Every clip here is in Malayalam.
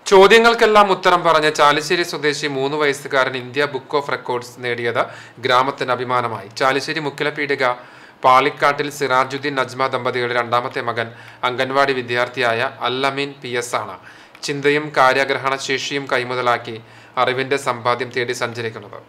ചോദ്യങ്ങൾക്കെല്ലാം ഉത്തരം പറഞ്ഞ ചാലിശ്ശേരി സ്വദേശി 3 വയസ്സുകാരൻ ഇന്ത്യ ബുക്ക് ഓഫ് റെക്കോർഡ്സ് നേടിയത് ഗ്രാമത്തിന് അഭിമാനമായി. ചാലിശ്ശേരി മുക്കിലപീടിക പാളിക്കാട്ടിൽ സിറാജുദ്ദീൻ നജ്മ ദമ്പതികളുടെ രണ്ടാമത്തെ മകൻ അംഗൻവാടി വിദ്യാർത്ഥിയായ അൽ-അമീൻ PS ആണ്. ചിന്തയും കാര്യഗ്രഹണ ശേഷിയും കൈമുതലാക്കി അറിവിന്റെ സമ്പാദ്യം തേടി സഞ്ചരിക്കുന്നത്.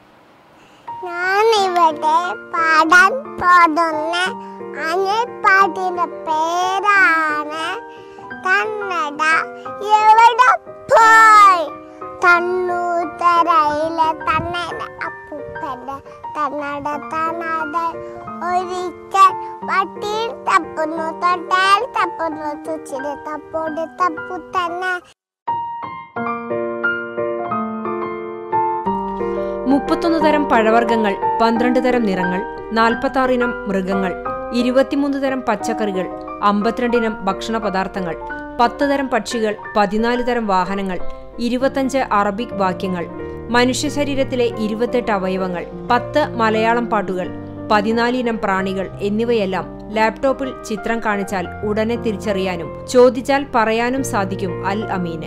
തരം പഴവർഗ്ഗങ്ങൾ, 12 തരം നിറങ്ങൾ, 46 ഇനം മൃഗങ്ങൾ, 23 തരം പച്ചക്കറികൾ, 52 ഇനം ഭക്ഷണ പദാർത്ഥങ്ങൾ, 10 തരം പക്ഷികൾ, 14 തരം വാഹനങ്ങൾ, 25 അറബിക് വാക്യങ്ങൾ, മനുഷ്യ ശരീരത്തിലെ 28 അവയവങ്ങൾ, 10 മലയാളം പാട്ടുകൾ, 14 ഇനം പ്രാണികൾ എന്നിവയെല്ലാം ലാപ്ടോപ്പിൽ ചിത്രം കാണിച്ചാൽ ഉടനെ തിരിച്ചറിയാനും ചോദിച്ചാൽ പറയാനും സാധിക്കും അൽ-അമീന്.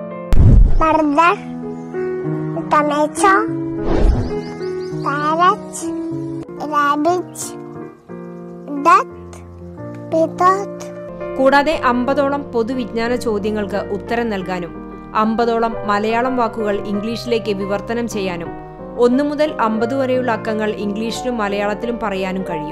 കൂടാതെ 50ഓളം പൊതുവിജ്ഞാന ചോദ്യങ്ങൾക്ക് ഉത്തരം നൽകാനും 50ഓളം മലയാളം വാക്കുകൾ ഇംഗ്ലീഷിലേക്ക് വിവർത്തനം ചെയ്യാനും 1 മുതൽ 50 വരെയുള്ള അക്കങ്ങൾ ഇംഗ്ലീഷിലും മലയാളത്തിലും പറയാനും കഴിയും.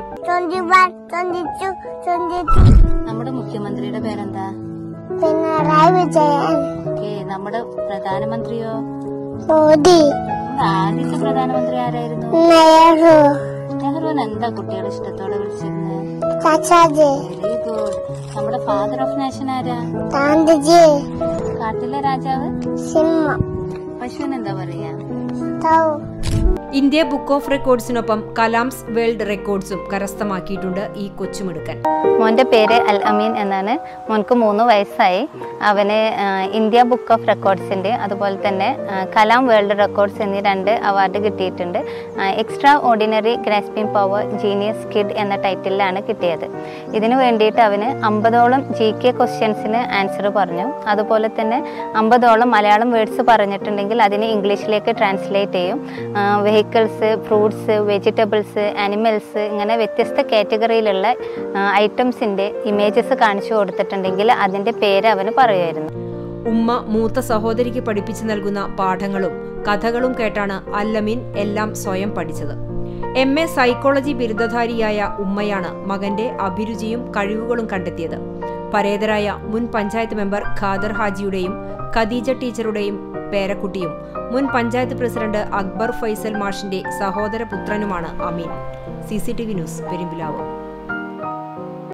നമ്മുടെ മുഖ്യമന്ത്രിയുടെ പേരെന്താ? പിണറായി വിജയൻ. നമ്മുടെ പ്രധാനമന്ത്രിയോ? മോദി. ആദ്യത്തെ പ്രധാനമന്ത്രി ആരായിരുന്നു? നെഹ്റു. നെഹ്റുവിന് എന്താ കുട്ടികൾ ഇഷ്ടത്തോടെ വിളിച്ചിരുന്നത്? ചാച്ചാജി. Very good. നമ്മുടെ ഫാദർ ഓഫ് നേഷൻ ആരാ? ഗാന്ധിജി. കാട്ടിലെ രാജാവ്? സിംഹം. പശുവിന് എന്താ പറയാ? ഇന്ത്യ ബുക്ക് ഓഫ് റെക്കോർഡ്സിനൊപ്പം കലാംസ് വേൾഡ് റെക്കോർഡ്സും കരസ്ഥമാക്കിയിട്ടുണ്ട് ഈ കൊച്ചുമിടുക്കൻ. മോന്റെ പേര് അൽ-അമീൻ എന്നാണ്. മോൻക്ക് 3 വയസ്സായി. അവന് ഇന്ത്യ ബുക്ക് ഓഫ് റെക്കോർഡ്സിന്റെ അതുപോലെ തന്നെ കലാം വേൾഡ് റെക്കോർഡ്സ് എന്നീ 2 അവാർഡ് കിട്ടിയിട്ടുണ്ട്. Extraordinary grasping power genius kid എന്ന ടൈറ്റിലാണ് കിട്ടിയത്. ഇതിനു വേണ്ടിയിട്ട് അവന് 50ഓളം GK ക്വസ്റ്റ്യൻസിന് ആൻസർ പറഞ്ഞു. അതുപോലെ തന്നെ 50ഓളം മലയാളം വേർഡ്സ് പറഞ്ഞിട്ടുണ്ടെങ്കിൽ അതിനെ ഇംഗ്ലീഷിലേക്ക് ട്രാൻസ്ലേറ്റ് ചെയ്യും. വെഹിക്കിൾസ്, ഫ്രൂട്ട്സ്, വെജിറ്റബിൾസ്, ആനിമൽസ് ഇങ്ങനെ വ്യത്യസ്ത കാറ്റഗറിയിലുള്ള ഐറ്റംസിന്റെ ഇമേജസ് കാണിച്ചു കൊടുത്തിട്ടുണ്ടെങ്കിൽ അതിന്റെ പേര് അവന് പറയുമായിരുന്നു. ഉമ്മ മൂത്ത സഹോദരിക്ക് പഠിപ്പിച്ചു നൽകുന്ന പാഠങ്ങളും കഥകളും കേട്ടാണ് അൽ-അമീൻ എല്ലാം സ്വയം പഠിച്ചത്. MA സൈക്കോളജി ബിരുദധാരിയായ ഉമ്മയാണ് മകന്റെ അഭിരുചിയും കഴിവുകളും കണ്ടെത്തിയത്. പരേതരായ മുൻ പഞ്ചായത്ത് മെമ്പർ ഖാദർ ഹാജിയുടെയും ഖദീജ ടീച്ചറുടെയും പേരക്കുട്ടിയും മുൻ പഞ്ചായത്ത് പ്രസിഡന്റ് അക്ബർ ഫൈസൽ മാഷിന്റെ സഹോദര പുത്രനുമാണ് അമീൻ. CCTV news, Perumpilavu.